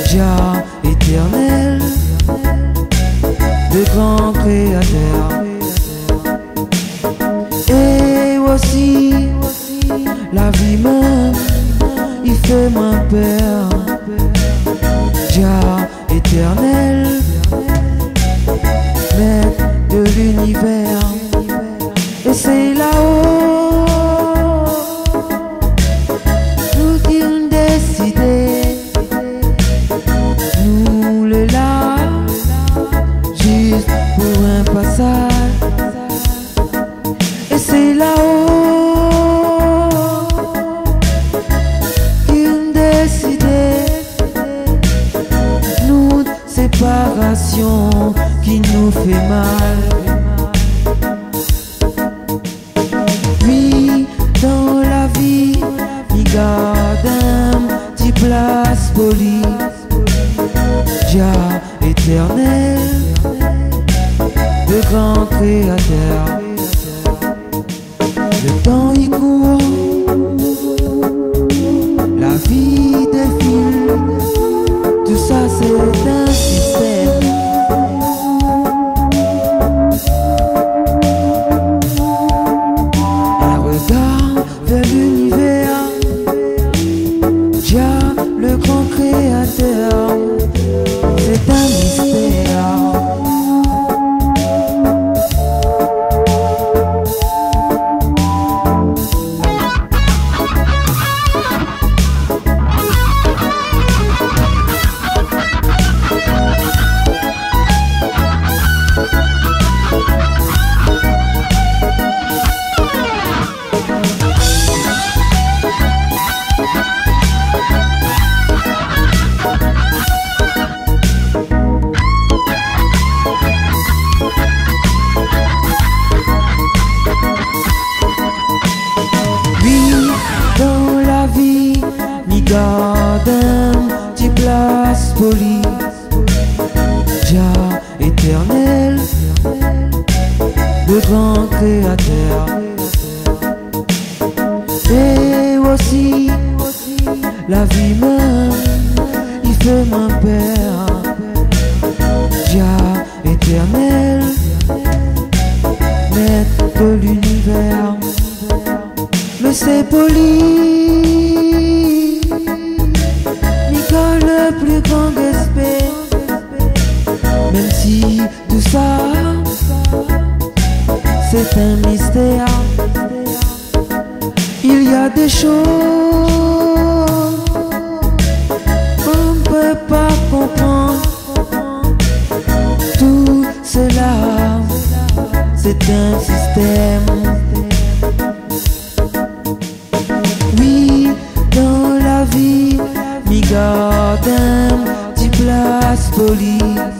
Jah éternel, le grand créateur. Et aussi la vie même, il fait mon père. Jah éternel, maître de l'univers. Et c'est là-haut nous qui ont décidé, nous le là, juste pour un passage. Et c'est là-haut qui ont décidé, nous séparation qui nous fait mal. Puis dans la vie, il garde un petit place poli. Jah éternel, le grand créateur. Le temps y court, la vie défile, tout ça c'est un système. Un regard vers l'univers, Jah le grand créateur, c'est un mystère. Dans la vie, mi garde un petit place poli. Jah éternel, le grand créateur. Et aussi la vie même, il fait mon père. Jah éternel, maître de l'univers. Mais c'est poli, Nicole le plus grand respect. Même si tout ça, c'est un mystère. Il y a des choses qu'on ne peut pas comprendre. Tout cela, c'est un système. Oui, dans la vie, mi garde un petit place poli.